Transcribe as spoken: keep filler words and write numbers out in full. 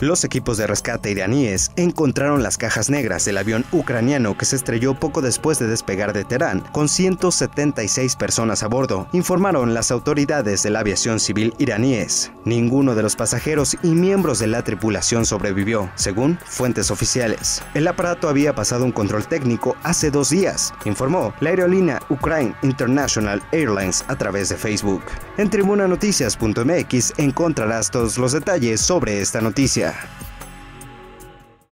Los equipos de rescate iraníes encontraron las cajas negras del avión ucraniano que se estrelló poco después de despegar de Teherán, con ciento setenta y seis personas a bordo, informaron las autoridades de la aviación civil iraníes. Ninguno de los pasajeros y miembros de la tripulación sobrevivió, según fuentes oficiales. El aparato había pasado un control técnico hace dos días, informó la aerolínea Ukraine International Airlines a través de Facebook. En tribuna noticias punto m x encontrarás todos los detalles sobre esta noticia.